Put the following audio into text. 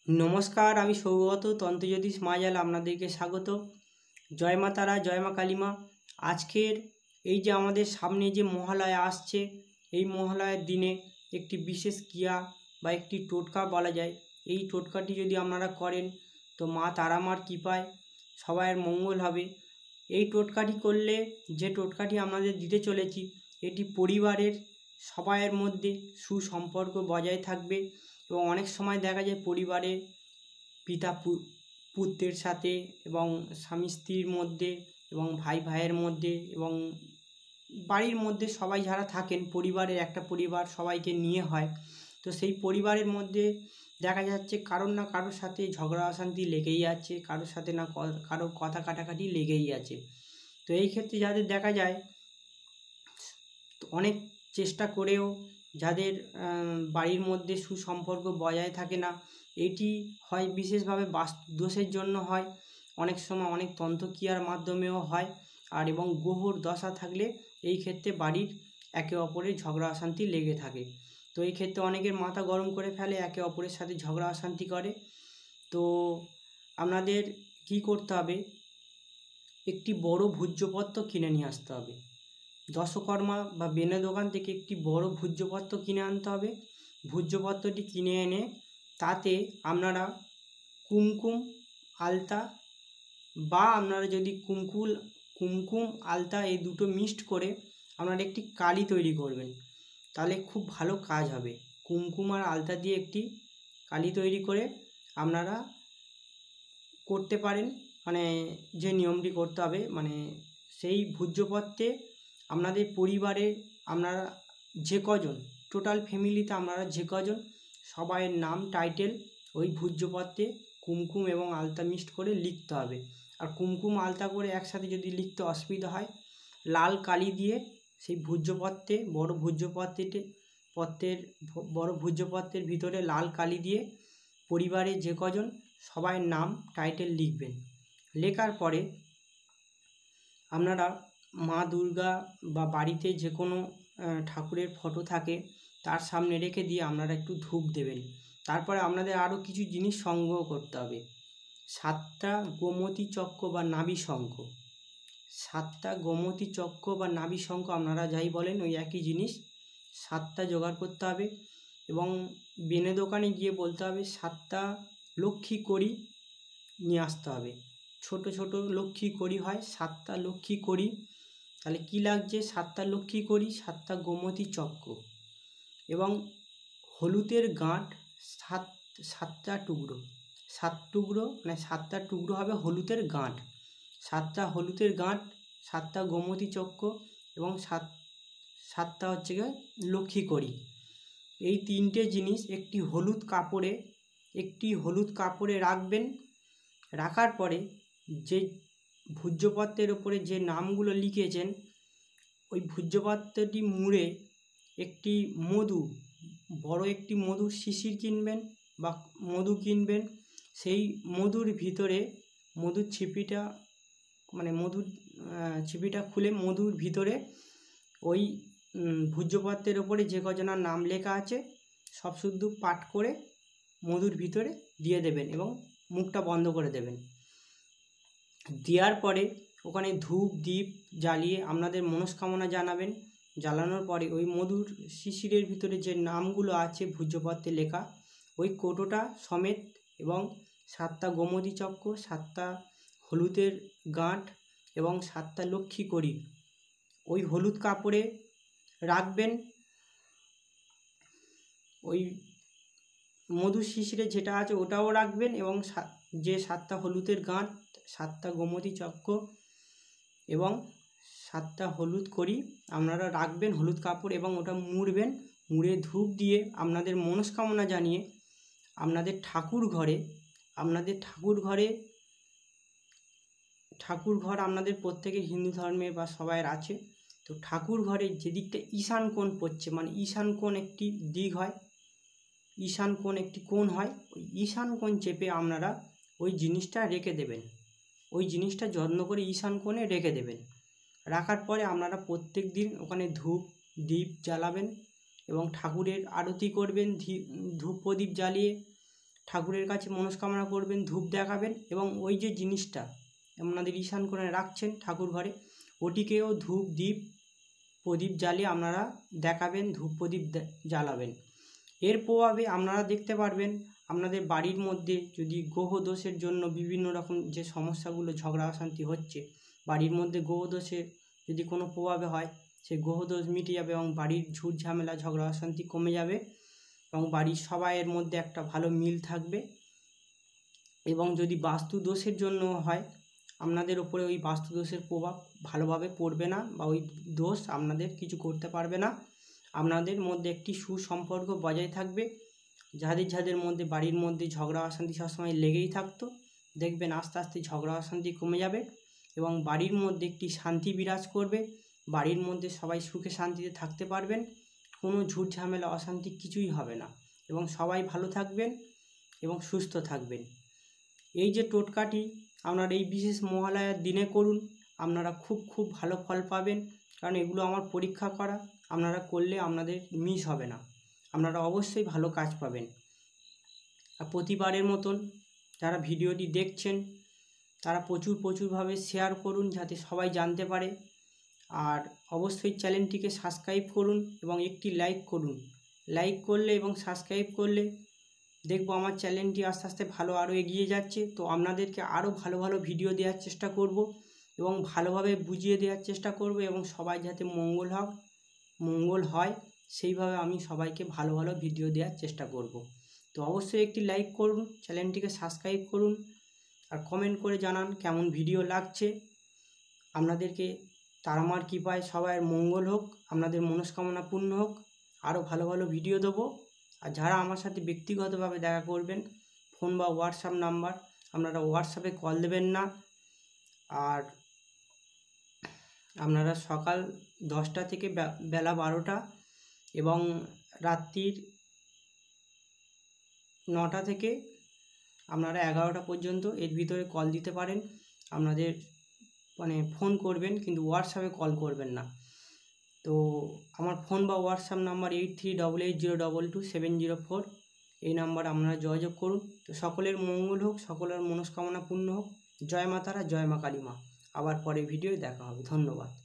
নমস্কার, আমি সৌগত তন্ত্রজ্যোতিষ মায়াজাল আপনাদেরকে স্বাগত। জয় মা তারা, জয় মা কালী মা। আজকের এই যে আমাদের সামনে যে মহালয়া আসছে, এই মহালয়ার দিনে একটি বিশেষ ক্রিয়া বা একটি টোটকা বলা যায়। এই টোটকাটি যদি আপনারা করেন তো মা তারা মার কৃপায় সবাইয়ের মঙ্গল হবে। এই টোটকাটি করলে, যে টোটকাটি আপনাদের দিতে চলেছি, এটি পরিবারের সবাইয়ের মধ্যে সুসম্পর্ক বজায় থাকবে। এবং অনেক সময় দেখা যায় পরিবারে পিতা পুত্রের সাথে এবং স্বামী স্ত্রীর মধ্যে এবং ভাই ভাইয়ের মধ্যে এবং বাড়ির মধ্যে সবাই যারা থাকেন, পরিবারের একটা পরিবার সবাইকে নিয়ে হয়। তো সেই পরিবারের মধ্যে দেখা যাচ্ছে কারোর না কারোর সাথে ঝগড়া অশান্তি লেগেই আছে, কারোর সাথে না কারোর কথা কাটাকাটি লেগেই আছে। তো এই ক্ষেত্রে যাদের দেখা যায় অনেক চেষ্টা করেও যাদের বাড়ির মধ্যে সুসম্পর্ক বজায় থাকে না, এটি হয় বিশেষভাবে বাস্তু দোষের জন্য হয়, অনেক সময় অনেক তন্ত্রক্রিয়ার মাধ্যমেও হয়, আর এবং গ্রহর দশা থাকলে এই ক্ষেত্রে বাড়ির একে অপরের ঝগড়া অশান্তি লেগে থাকে। তো এই ক্ষেত্রে অনেকের মাথা গরম করে ফেলে, একে অপরের সাথে ঝগড়া অশান্তি করে। তো আপনাদের কি করতে হবে, একটি বড় ভূর্জপত্র কিনে নিয়ে আসতে হবে। দশকর্মা বা বেনে দোকান থেকে একটি বড় ভূর্জপত্র কিনে আনতে হবে। ভূর্জপত্রটি কিনে এনে তাতে আপনারা কুমকুম আলতা বা আপনারা যদি কুমকুম আলতা এই দুটো মিক্সড করে আপনারা একটি কালি তৈরি করবেন, তাহলে খুব ভালো কাজ হবে। কুমকুম আর আলতা দিয়ে একটি কালি তৈরি করে আপনারা করতে পারেন। মানে যে নিয়মটি করতে হবে, মানে সেই ভূর্জপত্রে আপনাদের পরিবারে আপনারা যে কজন, টোটাল ফ্যামিলিতে আপনারা যে কজন, সবাইয়ের নাম টাইটেল ওই ভূর্জপত্রে কুমকুম এবং আলতা মিক্সড করে লিখতে হবে। আর কুমকুম আলতা করে একসাথে যদি লিখতে অসুবিধা হয়, লাল কালি দিয়ে সেই ভূর্জপত্রে বড় ভূর্জপত্রের ভিতরে লাল কালি দিয়ে পরিবারে যে কজন সবাইয়ের নাম টাইটেল লিখবেন। লেখার পরে আপনারা মা দুর্গা বা বাড়িতে যে কোনো ঠাকুরের ফটো থাকে তার সামনে রেখে দিয়ে আপনারা একটু ধূপ দেবেন। তারপরে আপনাদের আরও কিছু জিনিস সংগ্রহ করতে হবে। 7টা গোমতী চক্র বা নাভি শঙ্খ, 7টা গোমতী চক্র বা নাভি শঙ্খ আপনারা যাই বলেন ওই একই জিনিস, 7টা জোগাড় করতে হবে। এবং বেনে দোকানে গিয়ে বলতে হবে 7টা লক্ষ্মী কড়ি নিয়ে আসতে হবে। ছোট ছোট লক্ষ্মী কড়ি হয়, 7টা লক্ষ্মী কড়ি। তাহলে কি লাগছে, 7টা লক্ষ্মী কড়ি, 7টা গোমতী চক্র এবং হলুদের গাঁট 7টা টুকরো, 7 টুকরো, মানে 7টা টুকরো হবে হলুদের গাঁট, 7টা হলুদের গাঁট, 7টা গোমতী চক্র এবং 7টা হচ্ছে গিয়ে লক্ষ্মী কড়ি। এই 3টে জিনিস একটি হলুদ কাপড়ে রাখবেন। রাখার পরে যে ভূর্জপত্রের ওপরে যে নামগুলো লিখেছেন ওই ভূর্জপত্রটি মুড়ে একটি বড় একটি মধুর শিশির কিনবেন বা মধু কিনবেন। সেই মধুর ভিতরে মধুর ছিপিটা খুলে মধুর ভিতরে ওই ভূর্জপত্রের ওপরে যে কজনার নাম লেখা আছে সব শুদ্ধ পাঠ করে মধুর ভিতরে দিয়ে দেবেন এবং মুখটা বন্ধ করে দেবেন। দেওয়ার পরে ওখানে ধূপ দ্বীপ জ্বালিয়ে আপনাদের মনস্কামনা জানাবেন। জ্বালানোর পরে ওই মধুর শিশিরের ভিতরে যে নামগুলো আছে ভূর্জপত্রে লেখা ওই কৌটোটা সমেত এবং 7টা গোমতী চক্র, 7টা হলুদের গাঁট এবং 7টা লক্ষ্মী কড়ি ওই হলুদ কাপড়ে রাখবেন। ওই মধুর শিশিরে যেটা আছে ওটাও রাখবেন এবং যে 7টা হলুদের গাঁট, 7টা গোমতী চক্র এবং 7টা হলুদ কড়ি আপনারা রাখবেন হলুদ কাপড় এবং ওটা মুড়ে ধূপ দিয়ে আপনাদের মনস্কামনা জানিয়ে আপনাদের ঠাকুর ঘর আপনাদের প্রত্যেকের হিন্দু ধর্মে বা সবাইয়ের আছে। তো ঠাকুর ঘরের যেদিকটা ঈশান কোণ পড়ছে, মানে ঈশান কোণ একটি দিক হয়, ঈশান কোণ একটি কোণ হয়, ওই ঈশান কোণ চেপে আপনারা ওই জিনিসটা রেখে দেবেন। ওই জিনিসটা যত্ন করে ঈশান কোণে রেখে দেবেন। রাখার পরে আপনারা প্রত্যেক দিন ওখানে ধূপ দ্বীপ জ্বালাবেন এবং ঠাকুরের আরতি করবেন। ধূপ প্রদীপ জ্বালিয়ে ঠাকুরের কাছে মনস্কামনা করবেন, ধূপ দেখাবেন এবং ওই যে জিনিসটা আপনাদের ঈশান কোণে রাখছেন ঠাকুর ঘরে, ওটিকেও ধূপ দ্বীপ প্রদীপ জ্বালিয়ে আপনারা দেখাবেন, ধূপ প্রদীপ জ্বালাবেন। এর প্রভাবে আপনারা দেখতে পারবেন আপনাদের বাড়ির মধ্যে যদি গ্রহ দোষের জন্য বিভিন্ন রকম যে সমস্যাগুলো ঝগড়া অশান্তি হচ্ছে, বাড়ির মধ্যে গ্রহ দোষে যদি কোনো প্রভাবে হয়, সেই গ্রহ দোষ মিটে যাবে এবং বাড়ির ঝুট ঝামেলা ঝগড়া অশান্তি কমে যাবে এবং বাড়ির সবাইয়ের মধ্যে একটা ভালো মিল থাকবে। এবং যদি বাস্তু দোষের জন্য হয়, আপনাদের ওপরে ওই বাস্তু দোষের প্রভাব ভালোভাবে পড়বে না বা ওই দোষ আপনাদের কিছু করতে পারবে না। আপনাদের মধ্যে একটি সুসম্পর্ক বজায় থাকবে। যাদের মধ্যে বাড়ির মধ্যে ঝগড়া অশান্তি সবসময় লেগেই থাকতো, দেখবেন আস্তে আস্তে ঝগড়া অশান্তি কমে যাবে এবং বাড়ির মধ্যে একটি শান্তি বিরাজ করবে। বাড়ির মধ্যে সবাই সুখে শান্তিতে থাকতে পারবেন, কোনো ঝুট ঝামেলা অশান্তি কিছুই হবে না এবং সবাই ভালো থাকবেন এবং সুস্থ থাকবেন। এই যে টোটকাটি আপনারা এই বিশেষ মহালয়ার দিনে করুন, আপনারা খুব ভালো ফল পাবেন। কারণ এগুলো আমার পরীক্ষা করা, আপনারা করলে আপনাদের মিস হবে না, আপনারা অবশ্যই ভালো কাজ পাবেন। আর প্রতিবারের মতন যারা ভিডিওটি দেখছেন তারা প্রচুরভাবে শেয়ার করুন যাতে সবাই জানতে পারে। আর অবশ্যই চ্যানেলটিকে সাবস্ক্রাইব করুন এবং একটি লাইক করুন। লাইক করলে এবং সাবস্ক্রাইব করলে দেখবো আমার চ্যানেলটি আস্তে আস্তে ভালো আরও এগিয়ে যাচ্ছে। তো আপনাদেরকে আরও ভালো ভিডিও দেওয়ার চেষ্টা করব এবং ভালোভাবে বুঝিয়ে দেওয়ার চেষ্টা করব এবং সবাই যাতে মঙ্গল হয় সেইভাবে আমি সবাইকে ভালো ভিডিও দেওয়ার চেষ্টা করব। তো অবশ্যই একটি লাইক করুন, চ্যানেলটিকে সাবস্ক্রাইব করুন আর কমেন্ট করে জানান কেমন ভিডিও লাগছে। আপনাদেরকে তারা মার কৃপায় সবার মঙ্গল হোক, আপনাদের মনস্কামনা পূর্ণ হোক, আরও ভালো ভিডিও দেবো। আর যারা আমার সাথে ব্যক্তিগতভাবে দেখা করবেন, ফোন বা হোয়াটসঅ্যাপ নাম্বার, আপনারা হোয়াটসঅ্যাপে কল দেবেন না। আর আপনারা সকাল 10টা থেকে বেলা 12টা এবং রাত্রির 9টা থেকে আপনারা 11টা পর্যন্ত এর ভিতরে কল দিতে পারেন। আপনাদের ফোন করবেন কিন্তু হোয়াটসঅ্যাপে কল করবেন না। তো আমার ফোন বা হোয়াটসঅ্যাপ নাম্বার 8388022704, এই নাম্বারে আপনারা যোগাযোগ করুন। তো সকলের মঙ্গল হোক, সকলের মনস্কামনা পূর্ণ হোক। জয় মা তারা, জয় মা কালী মা। আবার পরে ভিডিও দেখা হবে। ধন্যবাদ।